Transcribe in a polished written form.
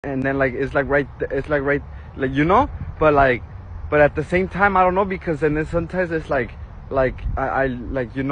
and then like it's like right, it's like right, like but like, but at the same time I don't know, because then sometimes it's like I like